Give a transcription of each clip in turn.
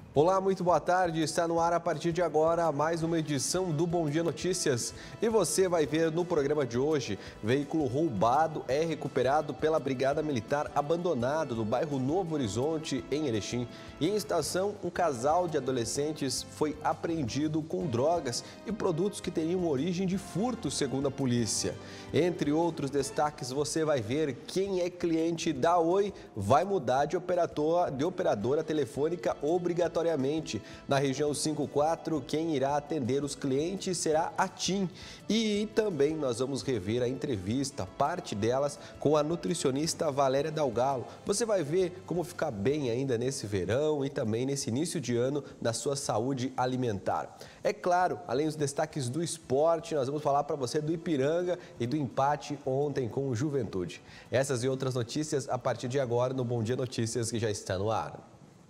Olá, muito boa tarde. Está no ar a partir de agora mais uma edição do Bom Dia Notícias. E você vai ver no programa de hoje, veículo roubado é recuperado pela Brigada Militar abandonado no bairro Novo Horizonte, em Erechim. E em estação, um casal de adolescentes foi apreendido com drogas e produtos que teriam origem de furto, segundo a polícia. Entre outros destaques, você vai ver quem é cliente da Oi vai mudar de operadora telefônica obrigatoriamente. Na região 54, quem irá atender os clientes será a TIM. E também nós vamos rever a entrevista, parte delas, com a nutricionista Valéria Dalgalo. Você vai ver como ficar bem ainda nesse verão e também nesse início de ano na sua saúde alimentar. É claro, além dos destaques do esporte, nós vamos falar para você do Ipiranga e do empate ontem com o Juventude. Essas e outras notícias a partir de agora no Bom Dia Notícias, que já está no ar.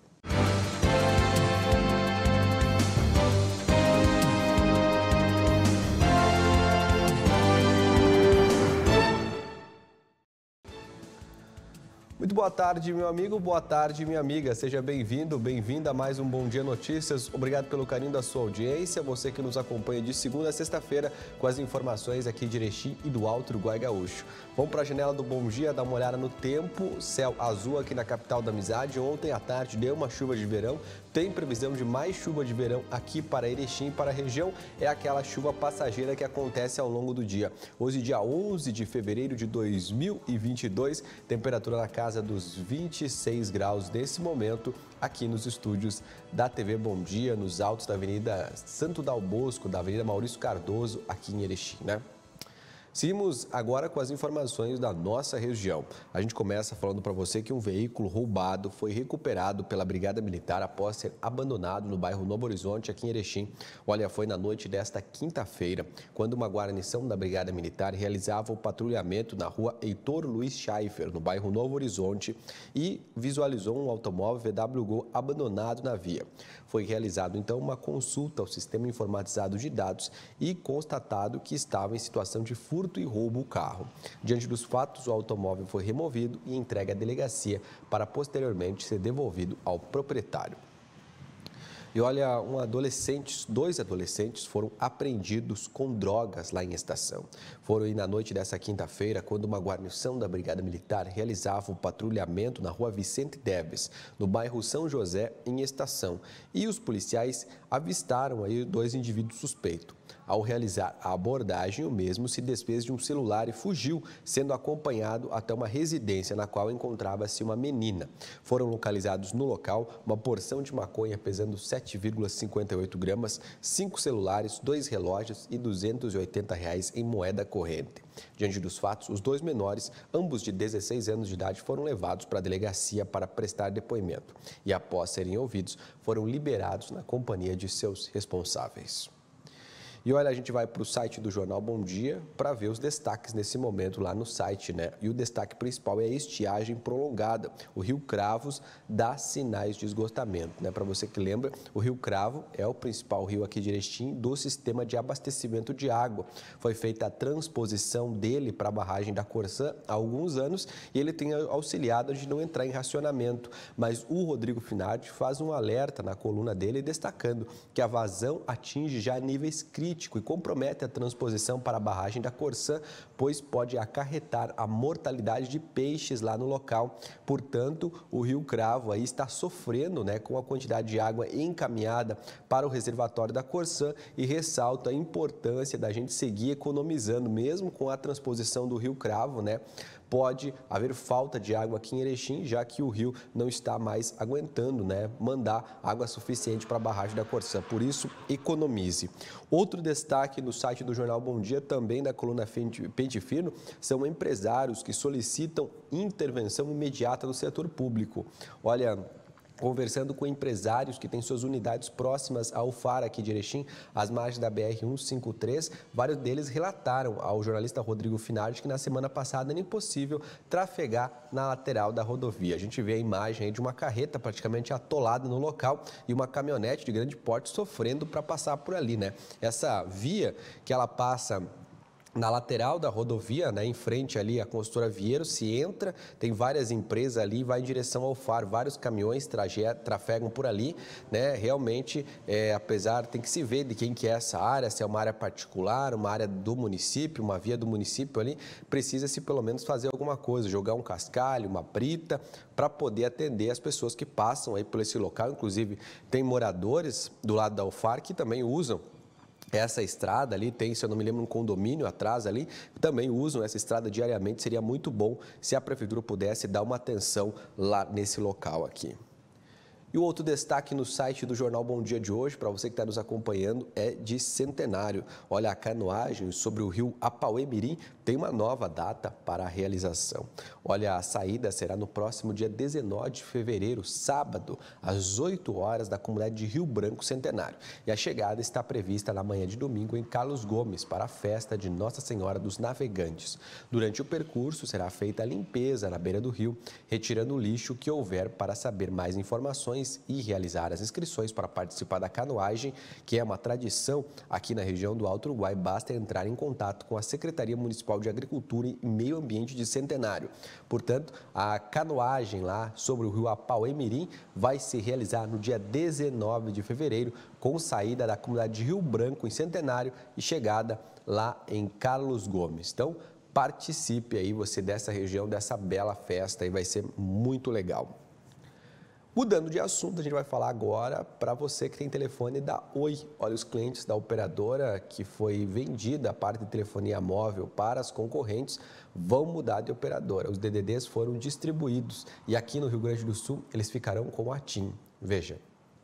Muito boa tarde, meu amigo, boa tarde, minha amiga. Seja bem-vindo, bem-vinda a mais um Bom Dia Notícias. Obrigado pelo carinho da sua audiência, você que nos acompanha de segunda a sexta-feira com as informações aqui de Erechim e do Alto Uruguai Gaúcho. Vamos para a janela do Bom Dia, dar uma olhada no tempo, céu azul aqui na capital da amizade. Ontem à tarde deu uma chuva de verão, tem previsão de mais chuva de verão aqui para Erechim, para a região. É aquela chuva passageira que acontece ao longo do dia. Hoje, dia 11 de fevereiro de 2022, temperatura na casa dos 26 graus nesse momento, aqui nos estúdios da TV Bom Dia, nos altos da Avenida Santo Dal Bosco, da Avenida Maurício Cardoso, aqui em Erechim, né? Seguimos agora com as informações da nossa região. A gente começa falando para você que um veículo roubado foi recuperado pela Brigada Militar após ser abandonado no bairro Novo Horizonte, aqui em Erechim. Olha, foi na noite desta quinta-feira, quando uma guarnição da Brigada Militar realizava o patrulhamento na rua Heitor Luiz Schaeffer, no bairro Novo Horizonte, e visualizou um automóvel VW Gol abandonado na via. Foi realizado, então, uma consulta ao sistema informatizado de dados e constatado que estava em situação de furto e roubo o carro. Diante dos fatos, o automóvel foi removido e entregue à delegacia para posteriormente ser devolvido ao proprietário. E olha, dois adolescentes foram apreendidos com drogas lá em estação. Foram aí na noite dessa quinta-feira, quando uma guarnição da Brigada Militar realizava o patrulhamento na rua Vicente Deves, no bairro São José, em estação. E os policiais avistaram aí dois indivíduos suspeitos. Ao realizar a abordagem, o mesmo se desfez de um celular e fugiu, sendo acompanhado até uma residência na qual encontrava-se uma menina. Foram localizados no local uma porção de maconha pesando 7,58 gramas, 5 celulares, 2 relógios e R$ 280 em moeda corrente. Diante dos fatos, os dois menores, ambos de 16 anos de idade, foram levados para a delegacia para prestar depoimento. E após serem ouvidos, foram liberados na companhia de seus responsáveis. E olha, a gente vai para o site do Jornal Bom Dia para ver os destaques nesse momento lá no site, né? E o destaque principal é a estiagem prolongada. O Rio Cravos dá sinais de esgotamento, né? Para você que lembra, o Rio Cravo é o principal rio aqui de Erechim do sistema de abastecimento de água. Foi feita a transposição dele para a barragem da Corsã há alguns anos e ele tem auxiliado a gente não entrar em racionamento. Mas o Rodrigo Finardi faz um alerta na coluna dele destacando que a vazão atinge já níveis críticos e compromete a transposição para a barragem da Corsã, pois pode acarretar a mortalidade de peixes lá no local. Portanto, o Rio Cravo aí está sofrendo, né, com a quantidade de água encaminhada para o reservatório da Corsã e ressalta a importância da gente seguir economizando, mesmo com a transposição do Rio Cravo, né? Pode haver falta de água aqui em Erechim, já que o rio não está mais aguentando, né, mandar água suficiente para a barragem da Corsã. Por isso, economize. Outro destaque no site do Jornal Bom Dia, também da coluna Pente Fino, são empresários que solicitam intervenção imediata do setor público. Olha, conversando com empresários que têm suas unidades próximas ao FAR aqui de Erechim, às margens da BR-153, vários deles relataram ao jornalista Rodrigo Finardi que na semana passada era impossível trafegar na lateral da rodovia. A gente vê a imagem aí de uma carreta praticamente atolada no local e uma caminhonete de grande porte sofrendo para passar por ali, né? Essa via que ela passa na lateral da rodovia, né, em frente ali à construtora Vieiro, se entra, tem várias empresas ali, vai em direção ao Faro, vários caminhões trafegam por ali, né, realmente, apesar, tem que se ver de quem que é essa área, se é uma área particular, uma área do município, uma via do município ali, precisa-se pelo menos fazer alguma coisa, jogar um cascalho, uma brita, para poder atender as pessoas que passam aí por esse local, inclusive tem moradores do lado da UFAR que também usam essa estrada ali, tem, se eu não me lembro, um condomínio atrás ali, também usam essa estrada diariamente. Seria muito bom se a prefeitura pudesse dar uma atenção lá nesse local aqui. E o outro destaque no site do Jornal Bom Dia de hoje, para você que está nos acompanhando, é de Centenário. Olha, a canoagem sobre o rio Apaué-Mirim tem uma nova data para a realização. Olha, a saída será no próximo dia 19 de fevereiro, sábado, às 8 horas, da comunidade de Rio Branco Centenário. E a chegada está prevista na manhã de domingo em Carlos Gomes, para a festa de Nossa Senhora dos Navegantes. Durante o percurso, será feita a limpeza na beira do rio, retirando o lixo que houver. Para saber mais informações e realizar as inscrições para participar da canoagem, que é uma tradição aqui na região do Alto Uruguai, basta entrar em contato com a Secretaria Municipal de Agricultura e Meio Ambiente de Centenário. Portanto, a canoagem lá sobre o rio Apaué-Mirim vai se realizar no dia 19 de fevereiro, com saída da comunidade de Rio Branco, em Centenário, e chegada lá em Carlos Gomes. Então, participe aí você dessa região, dessa bela festa, e vai ser muito legal. Mudando de assunto, a gente vai falar agora para você que tem telefone da Oi. Olha, os clientes da operadora que foi vendida a parte de telefonia móvel para as concorrentes vão mudar de operadora. Os DDDs foram distribuídos e aqui no Rio Grande do Sul eles ficarão com a TIM. Veja.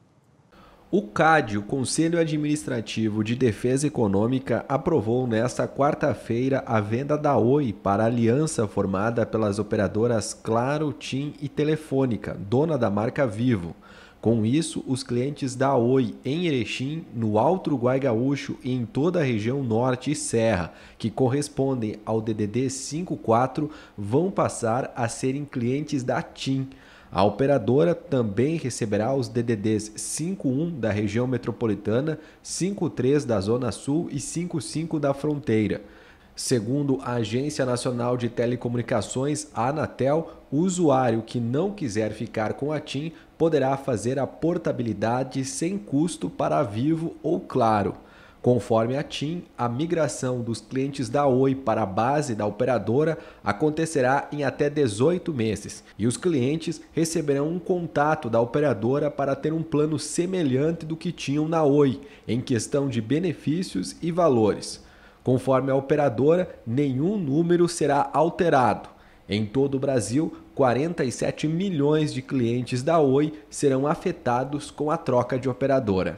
O CAD, o Conselho Administrativo de Defesa Econômica, aprovou nesta quarta-feira a venda da Oi para a aliança formada pelas operadoras Claro, TIM e Telefônica, dona da marca Vivo. Com isso, os clientes da Oi em Erechim, no Alto Uruguai Gaúcho e em toda a região Norte e Serra, que correspondem ao DDD 54, vão passar a serem clientes da TIM. A operadora também receberá os DDDs 51 da região metropolitana, 53 da Zona Sul e 55 da fronteira. Segundo a Agência Nacional de Telecomunicações, a Anatel, o usuário que não quiser ficar com a TIM poderá fazer a portabilidade sem custo para a Vivo ou Claro. Conforme a TIM, a migração dos clientes da Oi para a base da operadora acontecerá em até 18 meses e os clientes receberão um contato da operadora para ter um plano semelhante do que tinham na Oi, em questão de benefícios e valores. Conforme a operadora, nenhum número será alterado. Em todo o Brasil, 47 milhões de clientes da Oi serão afetados com a troca de operadora.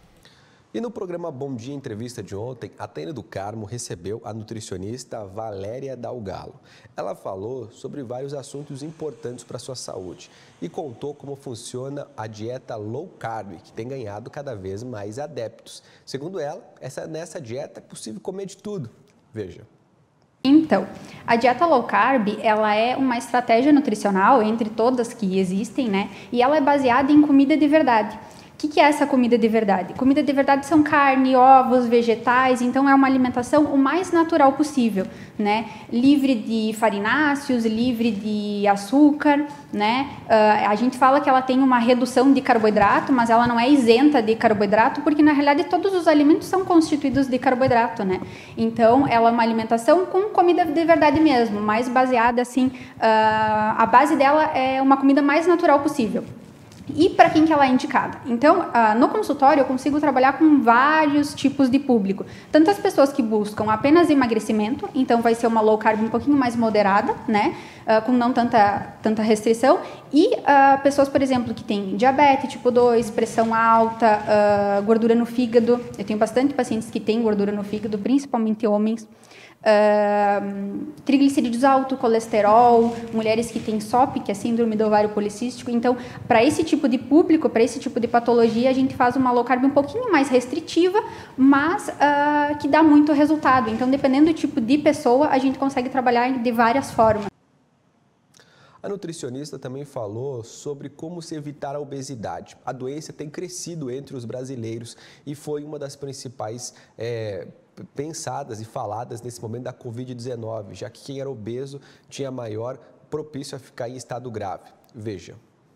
E no programa Bom Dia Entrevista de ontem, a Taina do Carmo recebeu a nutricionista Valéria Dalgalo. Ela falou sobre vários assuntos importantes para a sua saúde e contou como funciona a dieta low carb, que tem ganhado cada vez mais adeptos. Segundo ela, nessa dieta é possível comer de tudo. Veja. Então, a dieta low carb, ela é uma estratégia nutricional entre todas que existem, né? E ela é baseada em comida de verdade. O que é essa comida de verdade? Comida de verdade são carne, ovos, vegetais, então é uma alimentação o mais natural possível, né? Livre de farináceos, livre de açúcar, né? A gente fala que ela tem uma redução de carboidrato, mas ela não é isenta de carboidrato, porque na realidade todos os alimentos são constituídos de carboidrato, né? Então ela é uma alimentação com comida de verdade mesmo, mais baseada assim, a base dela é uma comida mais natural possível. E para quem que ela é indicada? Então, no consultório eu consigo trabalhar com vários tipos de público. Tanto as pessoas que buscam apenas emagrecimento, então vai ser uma low carb um pouquinho mais moderada, né? Com não tanta restrição. E pessoas, por exemplo, que têm diabetes tipo 2, pressão alta, gordura no fígado. Eu tenho bastante pacientes que têm gordura no fígado, principalmente homens. Triglicerídeos alto, colesterol, mulheres que têm SOP, que é síndrome do ovário policístico. Então, para esse tipo de público, para esse tipo de patologia, a gente faz uma low carb um pouquinho mais restritiva, mas que dá muito resultado. Então, dependendo do tipo de pessoa, a gente consegue trabalhar de várias formas. A nutricionista também falou sobre como se evitar a obesidade. A doença tem crescido entre os brasileiros e foi uma das principais pensadas e faladas nesse momento da Covid-19, já que quem era obeso tinha maior propício a ficar em estado grave. Veja.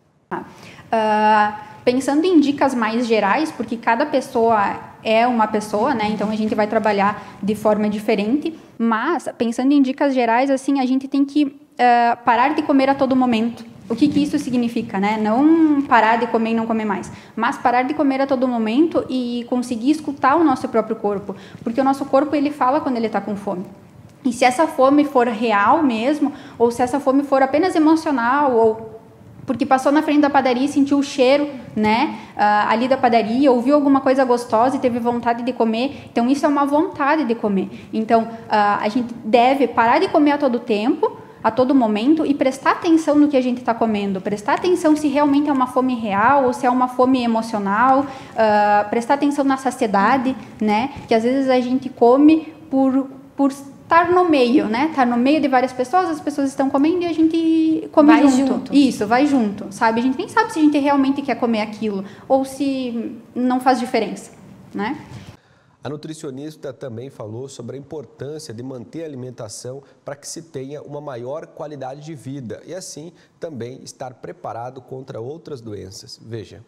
Pensando em dicas mais gerais, porque cada pessoa é uma pessoa, né? Então a gente vai trabalhar de forma diferente, mas pensando em dicas gerais, assim, a gente tem que parar de comer a todo momento. O que isso significa, né? Não parar de comer e não comer mais, mas parar de comer a todo momento e conseguir escutar o nosso próprio corpo, porque o nosso corpo, ele fala quando ele está com fome. E se essa fome for real mesmo, ou se essa fome for apenas emocional, ou porque passou na frente da padaria e sentiu o cheiro, né, ali da padaria, ouviu alguma coisa gostosa e teve vontade de comer, então isso é uma vontade de comer. Então, a gente deve parar de comer a todo tempo, a todo momento, e prestar atenção no que a gente está comendo, prestar atenção se realmente é uma fome real ou se é uma fome emocional, prestar atenção na saciedade, né, que às vezes a gente come por estar no meio, né? Estar no meio de várias pessoas, as pessoas estão comendo e a gente come junto. Isso, vai junto, sabe? A gente nem sabe se a gente realmente quer comer aquilo ou se não faz diferença, né? A nutricionista também falou sobre a importância de manter a alimentação para que se tenha uma maior qualidade de vida e assim também estar preparado contra outras doenças. Veja.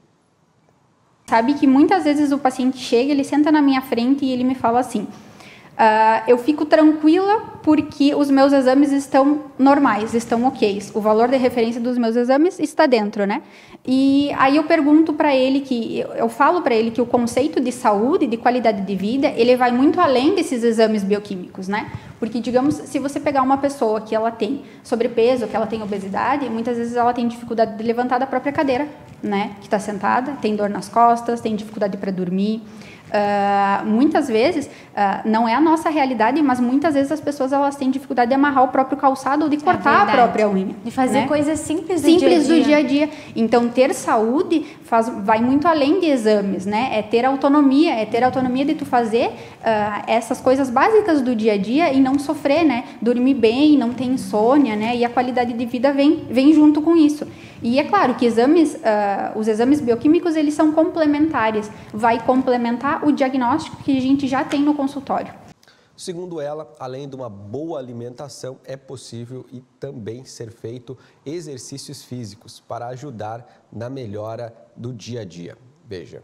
Sabe que muitas vezes o paciente chega, ele senta na minha frente e ele me fala assim: eu fico tranquila porque os meus exames estão normais, estão ok. O valor de referência dos meus exames está dentro, né? E aí eu pergunto para ele eu falo para ele que o conceito de saúde, de qualidade de vida, ele vai muito além desses exames bioquímicos, né? Porque, digamos, se você pegar uma pessoa que ela tem sobrepeso, que ela tem obesidade, muitas vezes ela tem dificuldade de levantar da própria cadeira, né? Que está sentada, tem dor nas costas, tem dificuldade para dormir. Muitas vezes, não é a nossa realidade, mas muitas vezes as pessoas elas têm dificuldade de amarrar o próprio calçado ou de cortar a própria unha. De fazer, né, coisas simples do dia a dia. Então, ter saúde vai muito além de exames, né? É ter autonomia de tu fazer essas coisas básicas do dia a dia e não sofrer, né? Dormir bem, não ter insônia, né? E a qualidade de vida vem junto com isso. E é claro que os exames bioquímicos, eles são complementares, vai complementar o diagnóstico que a gente já tem no consultório. Segundo ela, além de uma boa alimentação, é possível e também ser feito exercícios físicos para ajudar na melhora do dia a dia. Veja.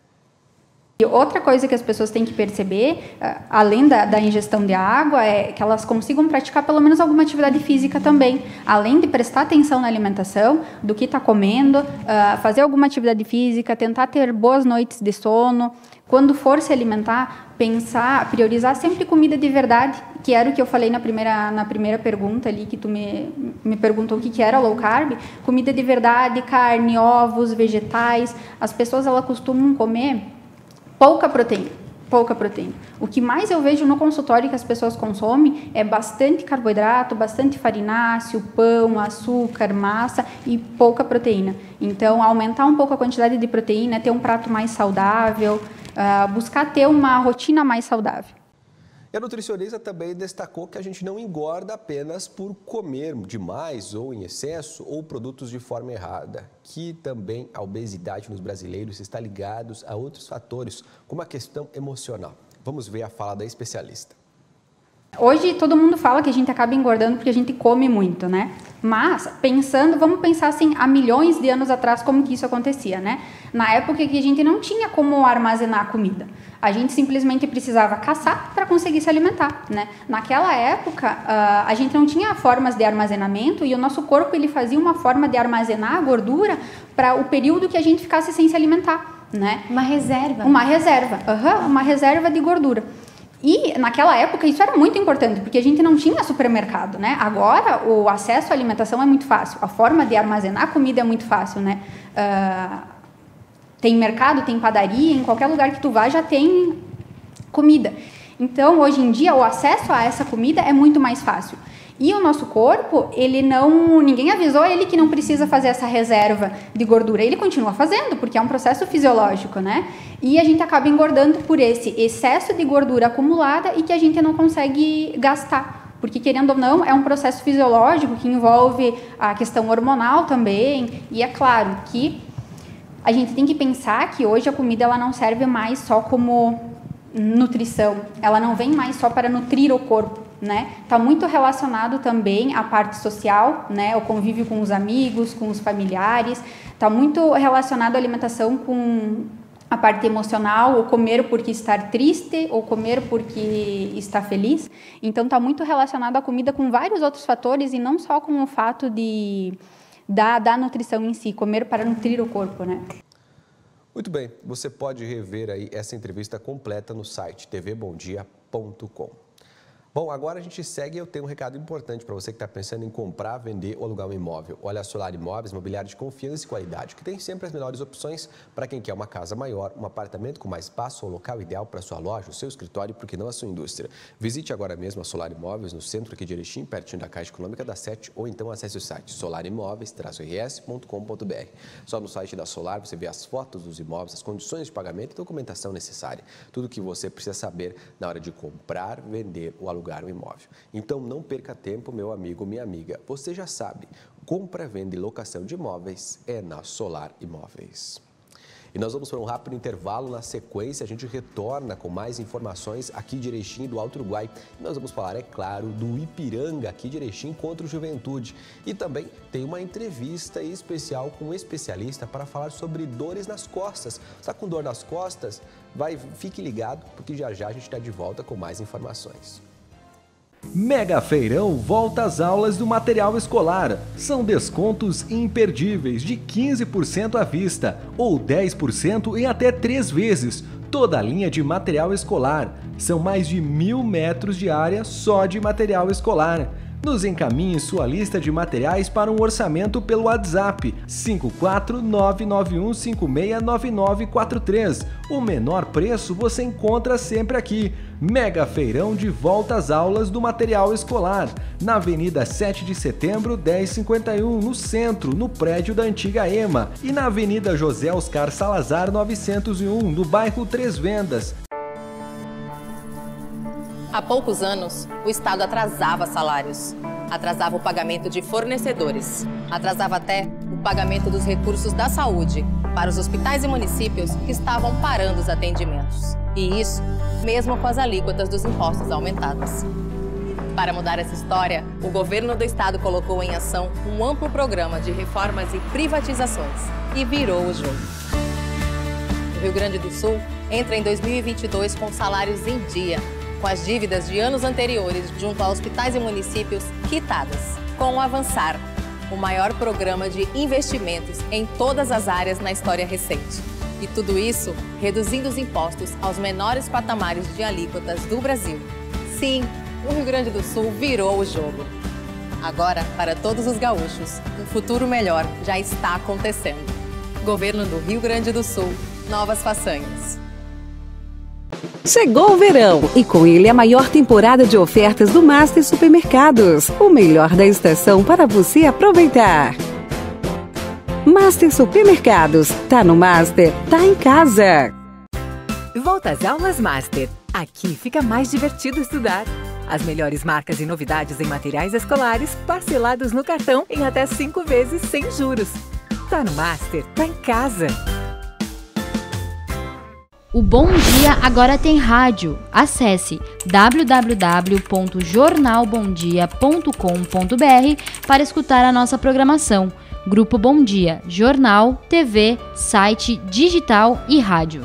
E outra coisa que as pessoas têm que perceber, além da ingestão de água, é que elas consigam praticar pelo menos alguma atividade física também. Além de prestar atenção na alimentação, do que está comendo, fazer alguma atividade física, tentar ter boas noites de sono. Quando for se alimentar, priorizar sempre comida de verdade, que era o que eu falei na primeira pergunta ali, que tu me perguntou o que era low carb. Comida de verdade, carne, ovos, vegetais. As pessoas elas costumam comer pouca proteína. O que mais eu vejo no consultório que as pessoas consomem é bastante carboidrato, bastante farináceo, pão, açúcar, massa e pouca proteína. Então, aumentar um pouco a quantidade de proteína, ter um prato mais saudável, buscar ter uma rotina mais saudável. E a nutricionista também destacou que a gente não engorda apenas por comer demais ou em excesso ou produtos de forma errada, que também a obesidade nos brasileiros está ligada a outros fatores, como a questão emocional. Vamos ver a fala da especialista. Hoje todo mundo fala que a gente acaba engordando porque a gente come muito, né? Mas vamos pensar assim, há milhões de anos atrás como que isso acontecia, né? Na época que a gente não tinha como armazenar comida. A gente simplesmente precisava caçar para conseguir se alimentar, né? Naquela época, a gente não tinha formas de armazenamento e o nosso corpo ele fazia uma forma de armazenar a gordura para o período que a gente ficasse sem se alimentar, né? Uma reserva. Uma reserva de gordura. E naquela época isso era muito importante, porque a gente não tinha supermercado, né? Agora o acesso à alimentação é muito fácil, a forma de armazenar comida é muito fácil, né? Tem mercado, tem padaria, em qualquer lugar que tu vá já tem comida. Então, hoje em dia, o acesso a essa comida é muito mais fácil. E o nosso corpo, ninguém avisou ele que não precisa fazer essa reserva de gordura. Ele continua fazendo, porque é um processo fisiológico, né? E a gente acaba engordando por esse excesso de gordura acumulada e que a gente não consegue gastar, porque querendo ou não, é um processo fisiológico que envolve a questão hormonal também, e é claro que a gente tem que pensar que hoje a comida ela não serve mais só como nutrição, ela não vem mais só para nutrir o corpo, né? Tá muito relacionado também à parte social, né? O convívio com os amigos, com os familiares, tá muito relacionado à alimentação com a parte emocional, ou comer porque estar triste, ou comer porque está feliz. Então tá muito relacionado à comida com vários outros fatores e não só com o fato da nutrição em si, comer para nutrir o corpo, né? Muito bem, você pode rever aí essa entrevista completa no site tvbomdia.com. Bom, agora a gente segue e eu tenho um recado importante para você que está pensando em comprar, vender ou alugar um imóvel. Olha, a Solar Imóveis, mobiliário de confiança e qualidade, que tem sempre as melhores opções para quem quer uma casa maior, um apartamento com mais espaço ou local ideal para sua loja, o seu escritório e, por que não, a sua indústria. Visite agora mesmo a Solar Imóveis no centro aqui de Erechim, pertinho da Caixa Econômica da 7, ou então acesse o site solarimóveis-rs.com.br. Só no site da Solar você vê as fotos dos imóveis, as condições de pagamento e documentação necessária. Tudo o que você precisa saber na hora de comprar, vender ou alugar um imóvel. Então não perca tempo, meu amigo, minha amiga. Você já sabe, compra, venda e locação de imóveis é na Solar Imóveis. E nós vamos para um rápido intervalo. Na sequência, a gente retorna com mais informações aqui de Erechim, do Alto Uruguai. E nós vamos falar, é claro, do Ipiranga, aqui de Erechim, contra o Juventude. E também tem uma entrevista especial com um especialista para falar sobre dores nas costas. Está com dor nas costas? Fique ligado, porque já já a gente está de volta com mais informações. Mega Feirão volta às aulas do material escolar. São descontos imperdíveis de 15% à vista ou 10% em até 3 vezes. Toda a linha de material escolar. São mais de 1.000 metros de área só de material escolar. Nos encaminhe sua lista de materiais para um orçamento pelo WhatsApp 54991569943. O menor preço você encontra sempre aqui. Mega Feirão de volta às aulas do material escolar, na Avenida 7 de Setembro, 1051, no centro, no prédio da antiga EMA, e na Avenida José Oscar Salazar, 901, no bairro Três Vendas. Há poucos anos, o Estado atrasava salários, atrasava o pagamento de fornecedores, atrasava até o pagamento dos recursos da saúde para os hospitais e municípios que estavam parando os atendimentos. E isso, mesmo com as alíquotas dos impostos aumentadas. Para mudar essa história, o governo do Estado colocou em ação um amplo programa de reformas e privatizações e virou o jogo. O Rio Grande do Sul entra em 2022 com salários em dia, com as dívidas de anos anteriores junto a hospitais e municípios quitadas. Com o Avançar, o maior programa de investimentos em todas as áreas na história recente. E tudo isso reduzindo os impostos aos menores patamares de alíquotas do Brasil. Sim, o Rio Grande do Sul virou o jogo. Agora, para todos os gaúchos, um futuro melhor já está acontecendo. Governo do Rio Grande do Sul, novas façanhas. Chegou o verão e com ele a maior temporada de ofertas do Master Supermercados. O melhor da estação para você aproveitar. Master Supermercados. Tá no Master, tá em casa. Volta às aulas Master. Aqui fica mais divertido estudar. As melhores marcas e novidades em materiais escolares parcelados no cartão em até 5 vezes sem juros. Tá no Master, tá em casa. O Bom Dia agora tem rádio. Acesse www.jornalbomdia.com.br para escutar a nossa programação. Grupo Bom Dia, jornal, TV, site, digital e rádio.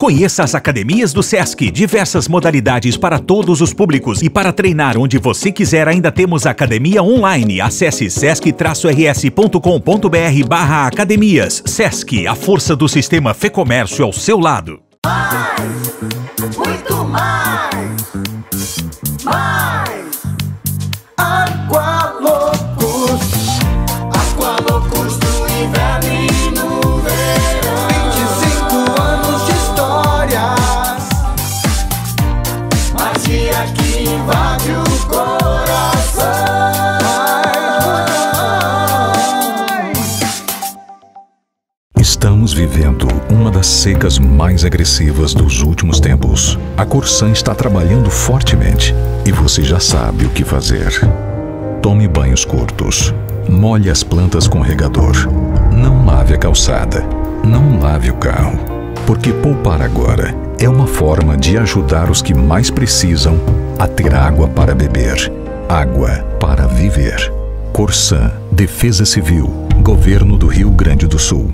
Conheça as academias do SESC, diversas modalidades para todos os públicos e para treinar onde você quiser ainda temos academia online. Acesse sesc-rs.com.br/academias. SESC, a força do sistema Fecomércio ao seu lado. Mais, muito mais, mais. Aqualocos, Aqualocos do inverno e no verão. 25 anos de histórias, magia que invade o coração. Estamos vivendo uma das secas mais agressivas dos últimos tempos. A Corsan está trabalhando fortemente e você já sabe o que fazer. Tome banhos curtos. Molhe as plantas com regador. Não lave a calçada. Não lave o carro. Porque poupar agora é uma forma de ajudar os que mais precisam a ter água para beber. Água para viver. Corsan, Defesa Civil, Governo do Rio Grande do Sul.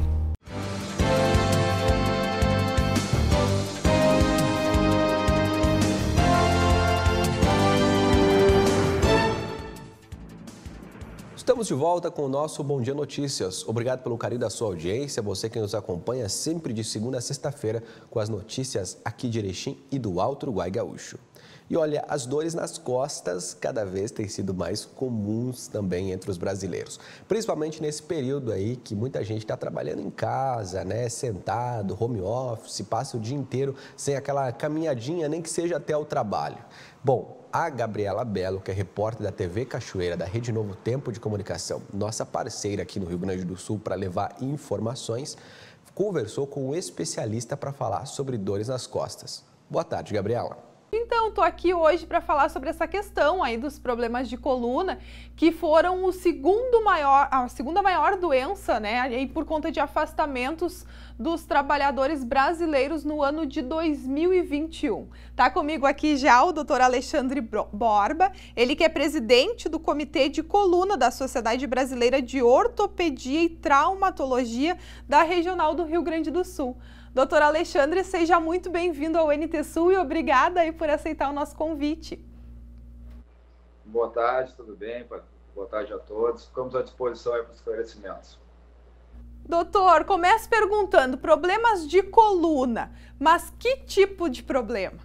Estamos de volta com o nosso Bom Dia Notícias. Obrigado pelo carinho da sua audiência, você que nos acompanha sempre de segunda a sexta-feira com as notícias aqui de Erechim e do Alto Uruguai Gaúcho. E olha, as dores nas costas cada vez têm sido mais comuns também entre os brasileiros. Principalmente nesse período aí que muita gente está trabalhando em casa, né? Sentado, home office, passa o dia inteiro sem aquela caminhadinha, nem que seja até o trabalho. Bom, a Gabriela Belo, que é repórter da TV Cachoeira, da Rede Novo Tempo de Comunicação, nossa parceira aqui no Rio Grande do Sul para levar informações, conversou com um especialista para falar sobre dores nas costas. Boa tarde, Gabriela. Então, estou aqui hoje para falar sobre essa questão aí dos problemas de coluna, que foram a segunda maior doença, né, aí por conta de afastamentos dos trabalhadores brasileiros no ano de 2021. Tá comigo aqui já o Dr. Alexandre Borba, ele que é presidente do Comitê de Coluna da Sociedade Brasileira de Ortopedia e Traumatologia da Regional do Rio Grande do Sul. Doutor Alexandre, seja muito bem-vindo ao NT Sul e obrigada aí por aceitar o nosso convite. Boa tarde, tudo bem? Boa tarde a todos. Ficamos à disposição aí para os esclarecimentos. Doutor, começo perguntando, problemas de coluna, mas que tipo de problema?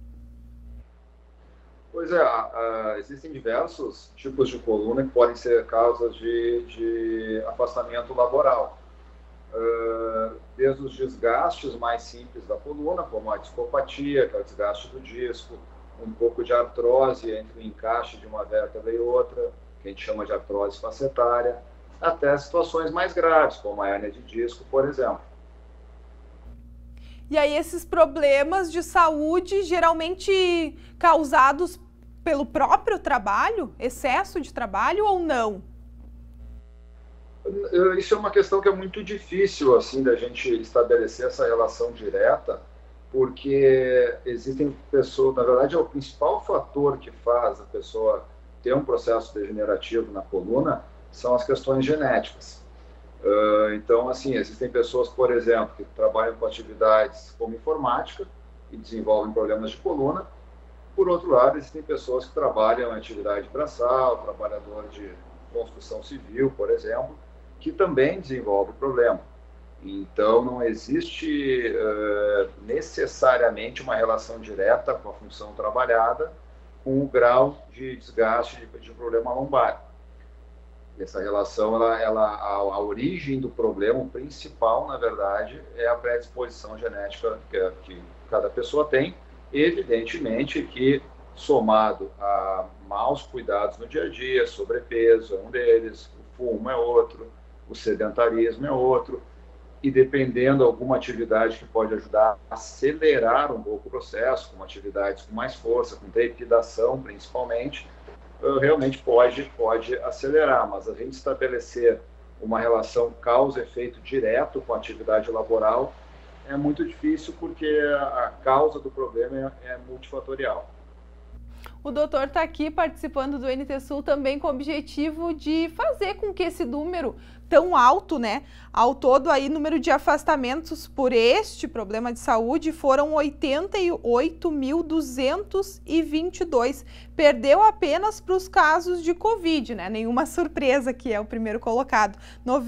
Pois é, existem diversos tipos de coluna que podem ser causas de afastamento laboral. Desde os desgastes mais simples da coluna, como a discopatia, que é o desgaste do disco, um pouco de artrose entre o encaixe de uma vértebra e outra, que a gente chama de artrose facetária, até situações mais graves, como a hérnia de disco, por exemplo. E aí esses problemas de saúde geralmente causados pelo próprio trabalho, excesso de trabalho ou não? Isso é uma questão que é muito difícil assim da gente estabelecer essa relação direta, porque existem pessoas, na verdade é o principal fator que faz a pessoa ter um processo degenerativo na coluna são as questões genéticas. Então, assim, existem pessoas, por exemplo, que trabalham com atividades como informática e desenvolvem problemas de coluna. Por outro lado, existem pessoas que trabalham em atividade braçal, trabalhador de construção civil, por exemplo, que também desenvolve problema. Então, não existe necessariamente uma relação direta com a função trabalhada com o grau de desgaste de problema lombar. Essa relação, a origem do problema, o principal, na verdade, é a predisposição genética que cada pessoa tem, evidentemente que, somado a maus cuidados no dia a dia, sobrepeso é um deles, o fumo é outro, o sedentarismo é outro, e dependendo de alguma atividade que pode ajudar a acelerar um pouco o processo, como atividades com mais força, com trepidação principalmente, realmente pode acelerar, mas a gente estabelecer uma relação causa-efeito direto com a atividade laboral é muito difícil porque a causa do problema é multifatorial. O doutor está aqui participando do NT Sul também com o objetivo de fazer com que esse número tão alto, né? Ao todo, aí, número de afastamentos por este problema de saúde foram 88.222. Perdeu apenas para os casos de Covid, né? Nenhuma surpresa, que é o primeiro colocado.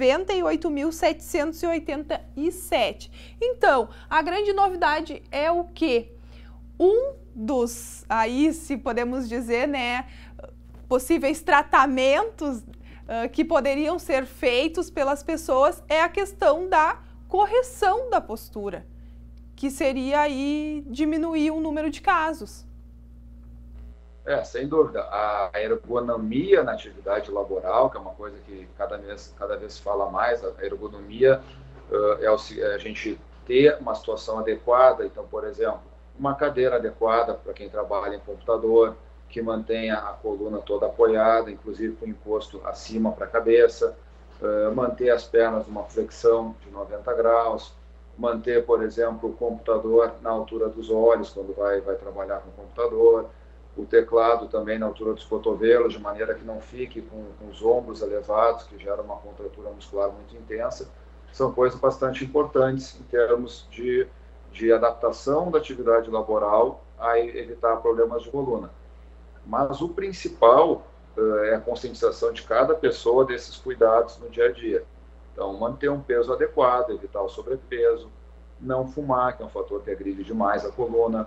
98.787. Então, a grande novidade é o quê? Um dos, aí, se podemos dizer, né, possíveis tratamentos que poderiam ser feitos pelas pessoas é a questão da correção da postura, que seria aí diminuir o número de casos. Sem dúvida. A ergonomia na atividade laboral, que é uma coisa que cada vez se fala mais, a ergonomia é a gente ter uma situação adequada. Então, por exemplo, uma cadeira adequada para quem trabalha em computador, que mantenha a coluna toda apoiada, inclusive com o encosto acima para a cabeça, manter as pernas numa flexão de 90 graus, manter, por exemplo, o computador na altura dos olhos quando vai trabalhar com o computador, o teclado também na altura dos cotovelos, de maneira que não fique com os ombros elevados, que gera uma contratura muscular muito intensa. São coisas bastante importantes em termos de adaptação da atividade laboral a evitar problemas de coluna. Mas o principal é a conscientização de cada pessoa desses cuidados no dia a dia. Então, manter um peso adequado, evitar o sobrepeso, não fumar, que é um fator que agride demais a coluna,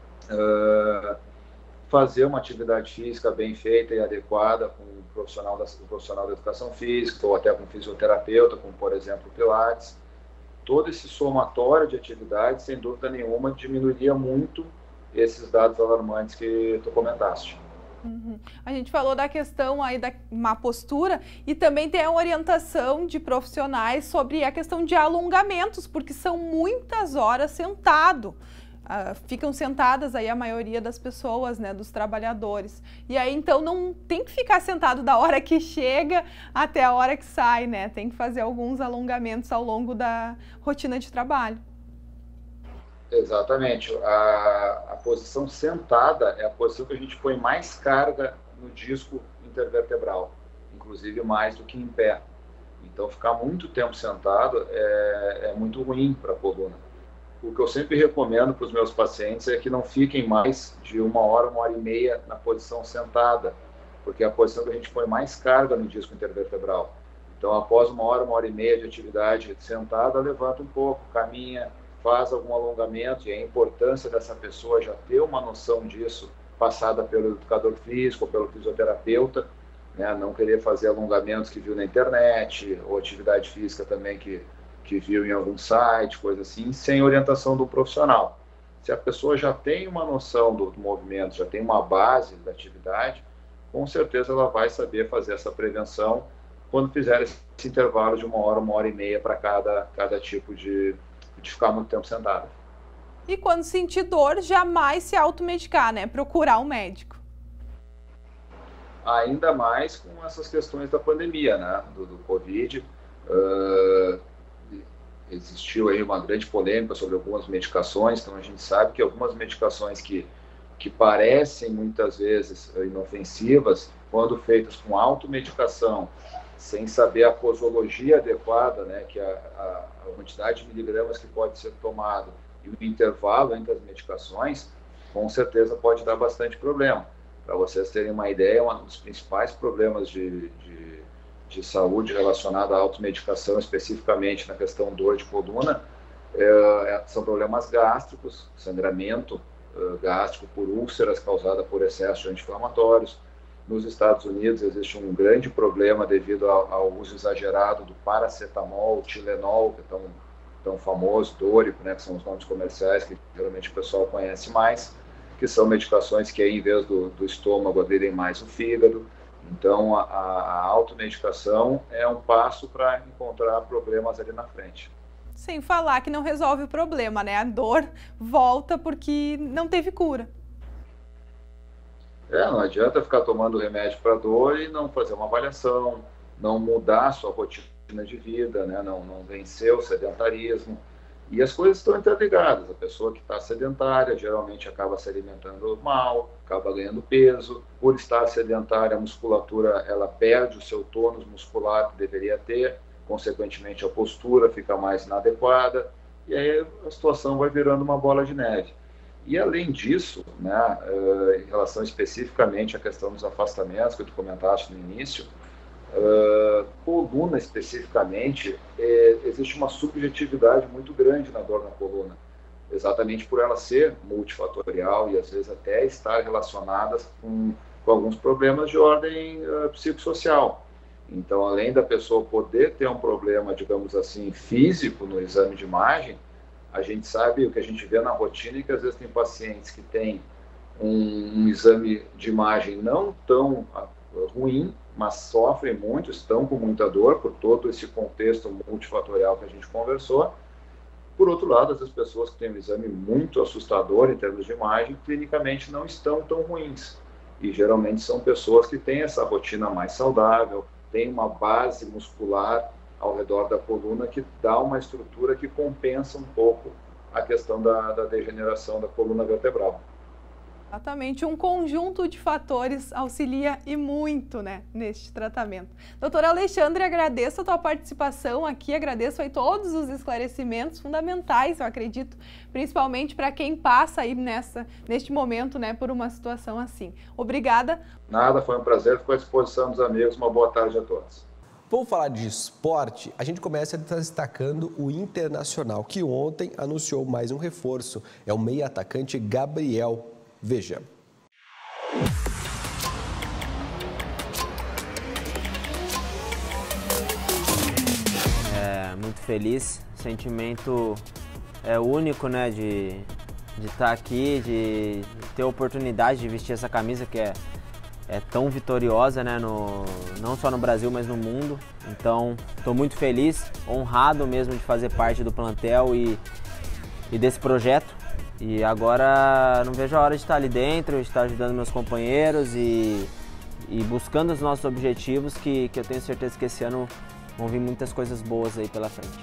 fazer uma atividade física bem feita e adequada com um profissional da educação física ou até com um fisioterapeuta, como, por exemplo, Pilates. Todo esse somatório de atividades, sem dúvida nenhuma, diminuiria muito esses dados alarmantes que tu comentaste. A gente falou da questão aí da má postura e também tem a orientação de profissionais sobre a questão de alongamentos, porque são muitas horas sentado. Ficam sentadas aí a maioria das pessoas, né, dos trabalhadores. E aí, então, não tem que ficar sentado da hora que chega até a hora que sai, né? Tem que fazer alguns alongamentos ao longo da rotina de trabalho. Exatamente. A posição sentada é a posição que a gente põe mais carga no disco intervertebral, inclusive mais do que em pé. Então, ficar muito tempo sentado é muito ruim para a coluna. O que eu sempre recomendo para os meus pacientes é que não fiquem mais de 1 hora, 1h30 na posição sentada, porque é a posição que a gente põe mais carga no disco intervertebral. Então, após 1 hora, 1h30 de atividade sentada, levanta um pouco, caminha, faz algum alongamento, e a importância dessa pessoa já ter uma noção disso, passada pelo educador físico ou pelo fisioterapeuta, né? Não querer fazer alongamentos que viu na internet, ou atividade física também que viu em algum site, coisa assim, sem orientação do profissional. Se a pessoa já tem uma noção do movimento, já tem uma base da atividade, com certeza ela vai saber fazer essa prevenção quando fizer esse intervalo de 1 hora, 1h30 para cada tipo de ficar muito tempo sentado. E quando sentir dor, jamais se automedicar, né? Procurar um médico. Ainda mais com essas questões da pandemia, né? Do Covid. Existiu aí uma grande polêmica sobre algumas medicações, então a gente sabe que algumas medicações que parecem muitas vezes inofensivas, quando feitas com automedicação, sem saber a posologia adequada, né, que a quantidade de miligramas que pode ser tomado e o intervalo entre as medicações, com certeza pode dar bastante problema. Para vocês terem uma ideia, um dos principais problemas de saúde relacionada à automedicação, especificamente na questão dor de coluna, são problemas gástricos, sangramento gástrico por úlceras causada por excesso de anti-inflamatórios. Nos Estados Unidos existe um grande problema devido ao uso exagerado do paracetamol, Tilenol, que é tão famoso, Dórico, né, que são os nomes comerciais que geralmente o pessoal conhece mais, que são medicações que, em vez do estômago, agredem mais o fígado. Então, a automedicação é um passo para encontrar problemas ali na frente. Sem falar que não resolve o problema, né? A dor volta porque não teve cura. Não adianta ficar tomando remédio para dor e não fazer uma avaliação, não mudar a sua rotina de vida, né? Não vencer o sedentarismo. E as coisas estão interligadas. A pessoa que está sedentária geralmente acaba se alimentando mal, acaba ganhando peso. Por estar sedentária, a musculatura ela perde o seu tônus muscular que deveria ter. consequentemente a postura fica mais inadequada, e aí a situação vai virando uma bola de neve. E além disso, né, em relação especificamente à questão dos afastamentos que tu comentaste no início, coluna especificamente, existe uma subjetividade muito grande na dor na coluna, exatamente por ela ser multifatorial e às vezes até estar relacionada com alguns problemas de ordem psicossocial. Então, além da pessoa poder ter um problema, digamos assim, físico no exame de imagem, a gente sabe, o que a gente vê na rotina é que às vezes tem pacientes que têm um exame de imagem não tão ruim, mas sofrem muito, estão com muita dor por todo esse contexto multifatorial que a gente conversou. Por outro lado, as pessoas que têm um exame muito assustador em termos de imagem, clinicamente não estão tão ruins. E geralmente são pessoas que têm essa rotina mais saudável, têm uma base muscular ao redor da coluna que dá uma estrutura que compensa um pouco a questão da degeneração da coluna vertebral. Exatamente, um conjunto de fatores auxilia e muito, né, neste tratamento. Doutor Alexandre, agradeço a tua participação aqui, agradeço aí todos os esclarecimentos fundamentais, eu acredito, principalmente para quem passa aí neste momento, né, por uma situação assim. Obrigada. Nada, foi um prazer, fico à disposição dos amigos, uma boa tarde a todos. Vamos falar de esporte? A gente começa destacando o Internacional, que ontem anunciou mais um reforço, é o meio-atacante Gabriel. Veja. Muito feliz, sentimento único, né, de estar aqui, de ter a oportunidade de vestir essa camisa que é tão vitoriosa, né, não só no Brasil, mas no mundo. Então, estou muito feliz, honrado mesmo de fazer parte do plantel e desse projeto. E agora não vejo a hora de estar ali dentro, de estar ajudando meus companheiros e buscando os nossos objetivos, que eu tenho certeza que esse ano vão vir muitas coisas boas aí pela frente.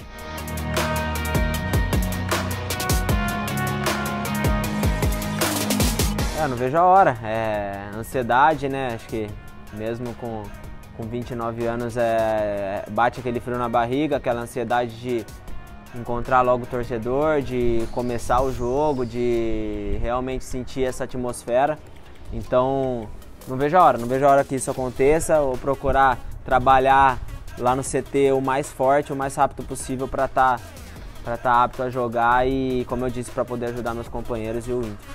Não vejo a hora, ansiedade, né? Acho que mesmo com 29 anos bate aquele frio na barriga, aquela ansiedade de encontrar logo o torcedor, de começar o jogo, de realmente sentir essa atmosfera. Então, não vejo a hora que isso aconteça, ou procurar trabalhar lá no CT o mais forte, o mais rápido possível para estar apto a jogar e, como eu disse, para poder ajudar meus companheiros e o Inter.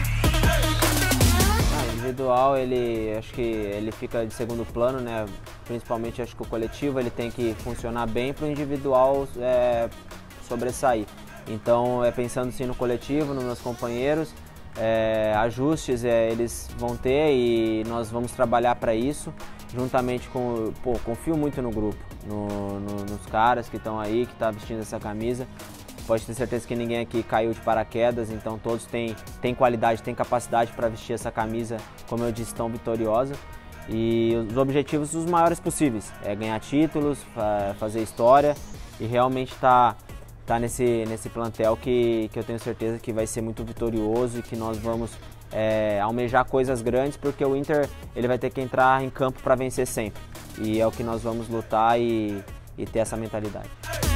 Individual, acho que ele fica de segundo plano, né? Principalmente acho que o coletivo ele tem que funcionar bem para o individual sobressair. Então pensando sim no coletivo, nos meus companheiros, ajustes eles vão ter e nós vamos trabalhar para isso, juntamente com, confio muito no grupo, nos caras que estão aí, que estão vestindo essa camisa. Pode ter certeza que ninguém aqui caiu de paraquedas, então todos têm qualidade, têm capacidade para vestir essa camisa, como eu disse, tão vitoriosa. E os objetivos os maiores possíveis, ganhar títulos, fazer história e realmente tá nesse plantel que eu tenho certeza que vai ser muito vitorioso e que nós vamos almejar coisas grandes, porque o Inter ele vai ter que entrar em campo para vencer sempre. E é o que nós vamos lutar e ter essa mentalidade.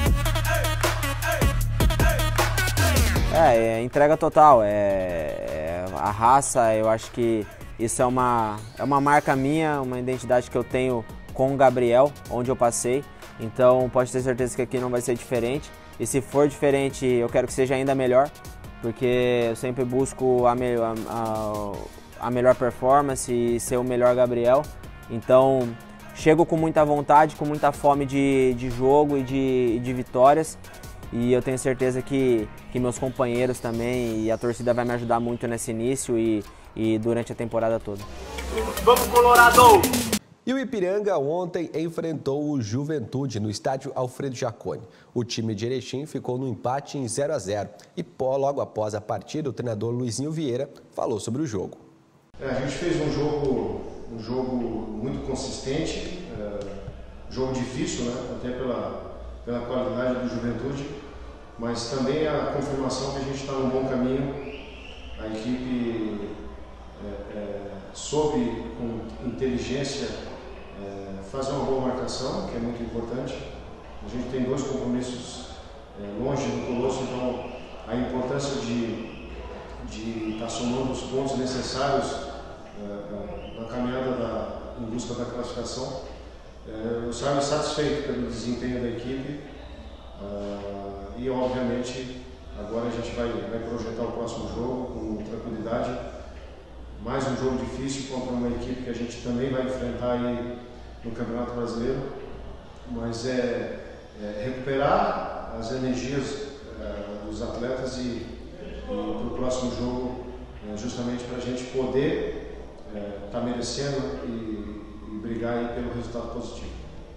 Entrega total, a raça, eu acho que isso é uma marca minha, uma identidade que eu tenho com o Gabriel, onde eu passei, então pode ter certeza que aqui não vai ser diferente, e se for diferente eu quero que seja ainda melhor, porque eu sempre busco a melhor performance e ser o melhor Gabriel, então chego com muita vontade, com muita fome de jogo e de vitórias. E eu tenho certeza que meus companheiros também e a torcida vai me ajudar muito nesse início e durante a temporada toda. Vamos, Colorado! E o Ipiranga ontem enfrentou o Juventude no estádio Alfredo Jaconi. O time de Erechim ficou no empate em 0-0 e logo após a partida o treinador Luizinho Vieira falou sobre o jogo. A gente fez um jogo muito consistente, jogo difícil, né? Até pela qualidade do Juventude, mas também a confirmação que a gente está num bom caminho. A equipe soube, com inteligência, fazer uma boa marcação, que é muito importante, A gente tem 2 compromissos longe do Colosso, então a importância de estar somando os pontos necessários na caminhada em busca da classificação. Eu saio satisfeito pelo desempenho da equipe e, obviamente, agora a gente vai projetar o próximo jogo com tranquilidade. Mais um jogo difícil contra uma equipe que a gente também vai enfrentar aí no Campeonato Brasileiro, mas recuperar as energias dos atletas e para o próximo jogo, justamente para a gente poder estar merecendo e brigar aí pelo resultado positivo.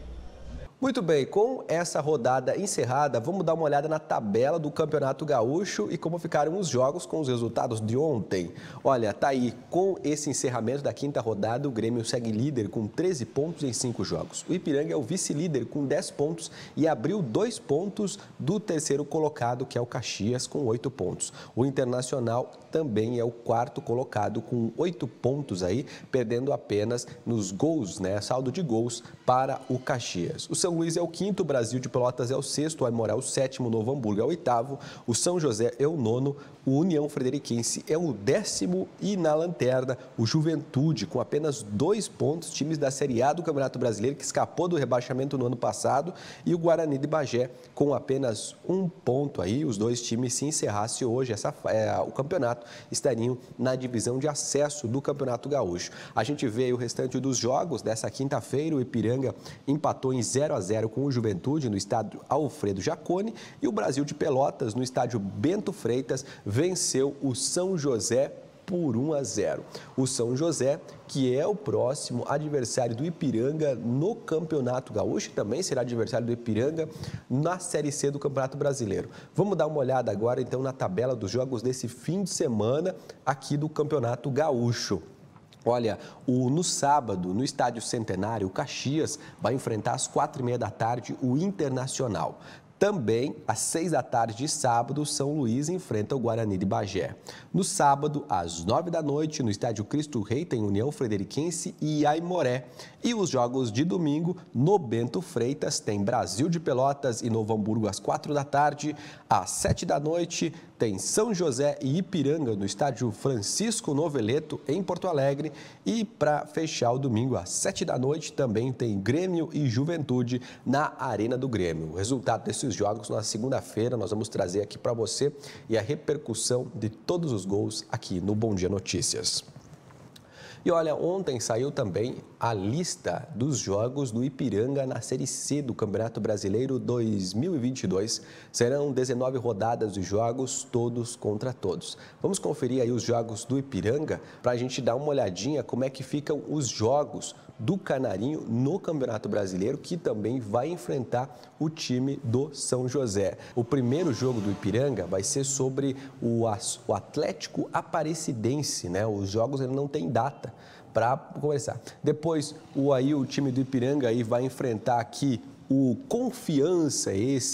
Muito bem, com essa rodada encerrada, vamos dar uma olhada na tabela do Campeonato Gaúcho e como ficaram os jogos com os resultados de ontem. Olha, tá aí, com esse encerramento da 5ª rodada, o Grêmio segue líder com 13 pontos em 5 jogos. O Ipiranga é o vice-líder com 10 pontos e abriu 2 pontos do 3º colocado, que é o Caxias, com 8 pontos. O Internacional também é o 4º colocado com 8 pontos aí, perdendo apenas nos gols, né? Saldo de gols para o Caxias. O São Luís é o 5º, o Brasil de Pelotas é o 6º, o Aimoré é o 7º, o Novo Hamburgo é o 8º, o São José é o 9º, o União Frederiquense é o 10º e na lanterna o Juventude com apenas 2 pontos, times da Série A do Campeonato Brasileiro que escapou do rebaixamento no ano passado, e o Guarani de Bagé com apenas 1 ponto aí. Os 2 times, se encerrasse hoje o campeonato, estariam na divisão de acesso do Campeonato Gaúcho. A gente vê o restante dos jogos dessa quinta-feira. O Ipiranga empatou em 0-0 com o Juventude no estádio Alfredo Jaconi e o Brasil de Pelotas no estádio Bento Freitas venceu o São José por 1-0. O São José, que é o próximo adversário do Ipiranga no Campeonato Gaúcho, também será adversário do Ipiranga na Série C do Campeonato Brasileiro. Vamos dar uma olhada agora, então, na tabela dos jogos desse fim de semana aqui do Campeonato Gaúcho. Olha, no sábado, no Estádio Centenário, o Caxias vai enfrentar às 4h30 da tarde o Internacional. Também, às 6 da tarde de sábado, São Luís enfrenta o Guarani de Bagé. No sábado, às 9 da noite, no estádio Cristo Rei, tem União Frederiquense e Aimoré. E os jogos de domingo, no Bento Freitas, tem Brasil de Pelotas e Novo Hamburgo às 4 da tarde. Às 7 da noite, tem São José e Ipiranga no estádio Francisco Noveleto, em Porto Alegre. E para fechar o domingo, às 7 da noite, também tem Grêmio e Juventude na Arena do Grêmio. O resultado desses jogos, na segunda-feira, nós vamos trazer aqui para você e a repercussão de todos os gols aqui no Bom Dia Notícias. E olha, ontem saiu também a lista dos jogos do Ipiranga na Série C do Campeonato Brasileiro 2022. Serão 19 rodadas de jogos, todos contra todos. Vamos conferir aí os jogos do Ipiranga para a gente dar uma olhadinha como é que ficam os jogos do Canarinho no Campeonato Brasileiro, que também vai enfrentar o time do São José. O primeiro jogo do Ipiranga vai ser sobre o Atlético Aparecidense, né? Os jogos ele não tem data para começar. Depois, o time do Ipiranga aí vai enfrentar aqui o Confiança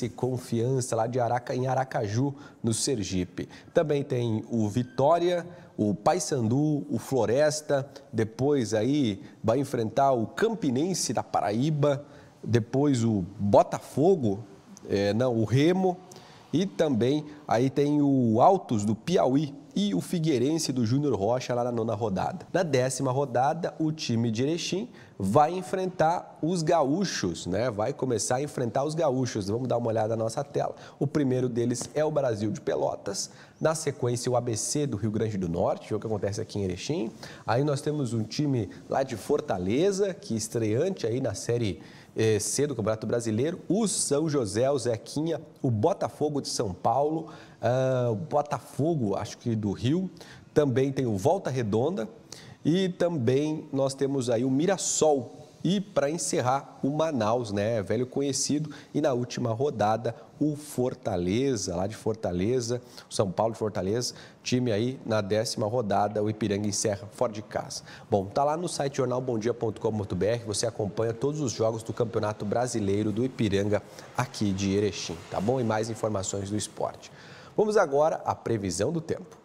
lá em Aracaju, no Sergipe. Também tem o Vitória, o Paysandu, o Floresta, depois aí vai enfrentar o Campinense da Paraíba, depois o Botafogo, o Remo, e também aí tem o Altos do Piauí e o Figueirense do Júnior Rocha lá na 9ª rodada. Na 10ª rodada, o time de Erechim vai enfrentar os gaúchos, né? Vai começar a enfrentar os gaúchos. Vamos dar uma olhada na nossa tela. O primeiro deles é o Brasil de Pelotas. Na sequência, o ABC do Rio Grande do Norte, jogo que acontece aqui em Erechim. Aí nós temos um time lá de Fortaleza, que é estreante aí na Série C do Campeonato Brasileiro, o São José, o Zequinha, o Botafogo de São Paulo, o Botafogo, acho que do Rio, também tem o Volta Redonda e também nós temos aí o Mirassol. E para encerrar, o Manaus, né, velho conhecido, e na última rodada, o Fortaleza, lá de Fortaleza, o São Paulo de Fortaleza, time aí na 10ª rodada, o Ipiranga encerra fora de casa. Bom, tá lá no site jornalbomdia.com.br, você acompanha todos os jogos do Campeonato Brasileiro do Ipiranga aqui de Erechim, tá bom? E mais informações do esporte. Vamos agora à previsão do tempo.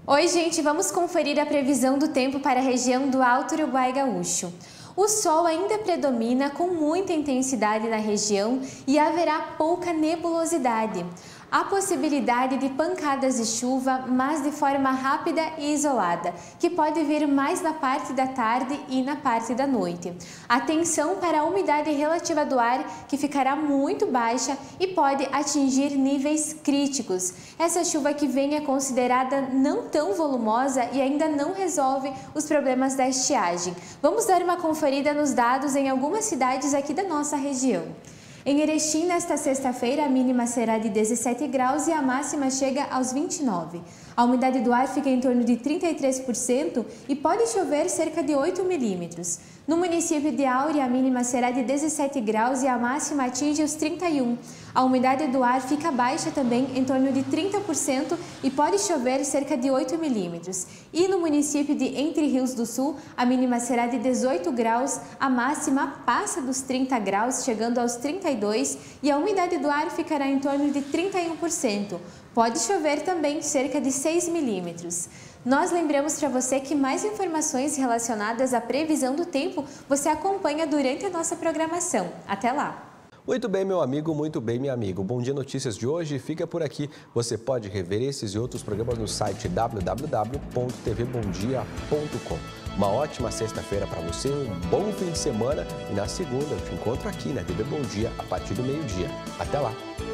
Oi, gente, vamos conferir a previsão do tempo para a região do Alto Uruguai Gaúcho. O sol ainda predomina com muita intensidade na região e haverá pouca nebulosidade. Há possibilidade de pancadas de chuva, mas de forma rápida e isolada, que pode vir mais na parte da tarde e na parte da noite. Atenção para a umidade relativa do ar, que ficará muito baixa e pode atingir níveis críticos. Essa chuva que vem é considerada não tão volumosa e ainda não resolve os problemas da estiagem. Vamos dar uma conferida nos dados em algumas cidades aqui da nossa região. Em Erechim, nesta sexta-feira, a mínima será de 17 graus e a máxima chega aos 29. A umidade do ar fica em torno de 33% e pode chover cerca de 8 milímetros. No município de Áurea, a mínima será de 17 graus e a máxima atinge os 31. A umidade do ar fica baixa também, em torno de 30%, e pode chover cerca de 8 milímetros. E no município de Entre Rios do Sul, a mínima será de 18 graus, a máxima passa dos 30 graus, chegando aos 32, e a umidade do ar ficará em torno de 31%. Pode chover também cerca de 6 milímetros. Nós lembramos para você que mais informações relacionadas à previsão do tempo você acompanha durante a nossa programação. Até lá! Muito bem, meu amigo, muito bem, minha amiga. O Bom Dia Notícias de hoje fica por aqui. Você pode rever esses e outros programas no site www.tvbomdia.com. Uma ótima sexta-feira para você, um bom fim de semana e na segunda eu te encontro aqui na TV Bom Dia a partir do meio-dia. Até lá!